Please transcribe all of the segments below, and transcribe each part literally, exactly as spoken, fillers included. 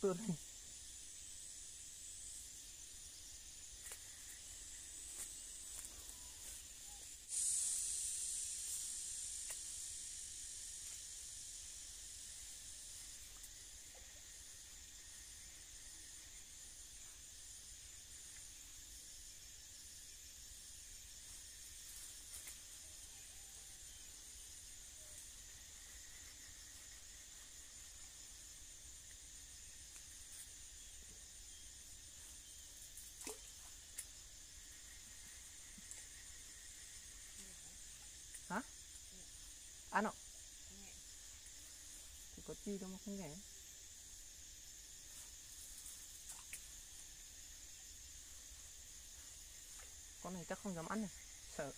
tuột. Hả? Ăn không? Thì có chi đâu mà không nghe. Con này chắc không dám ăn này, sợ.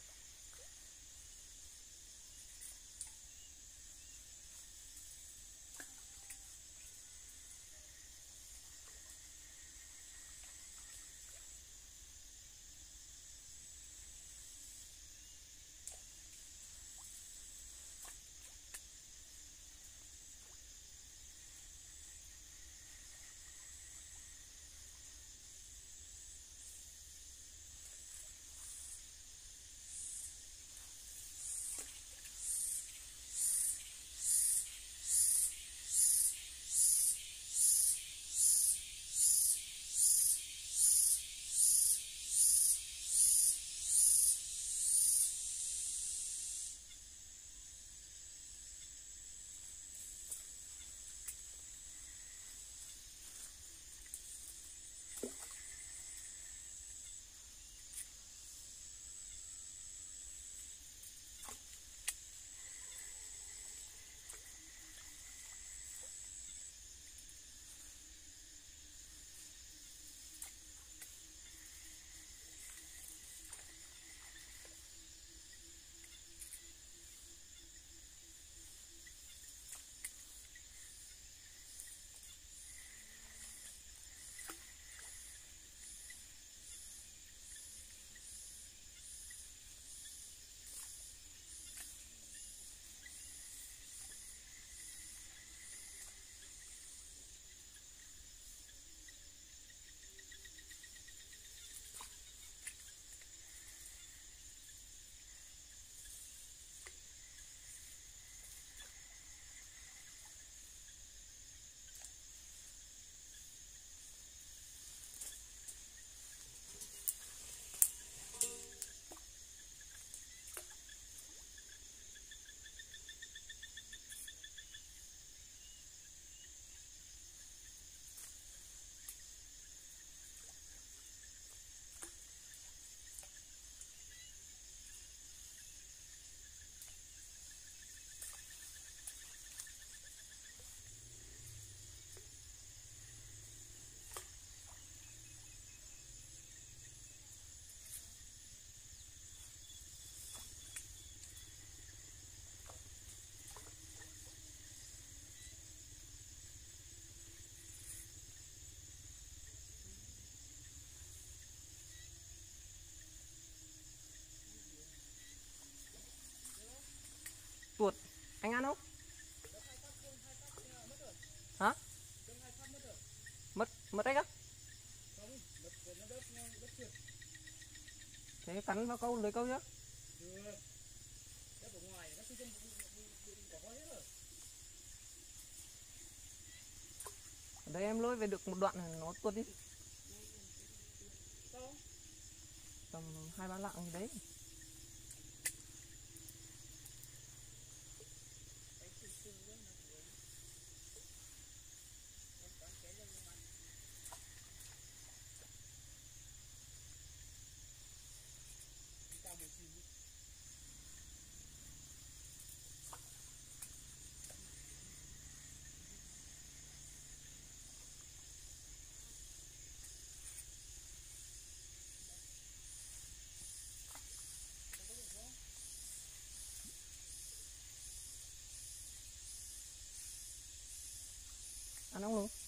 Tuột, anh ăn không? Hả? Mất, mất đấy á? Thế cắn vào câu, lưới câu chứ? Ở đây em lôi về được một đoạn này nó tuột đi. Tầm hai ba lạng gì đấy. Ăn không luôn?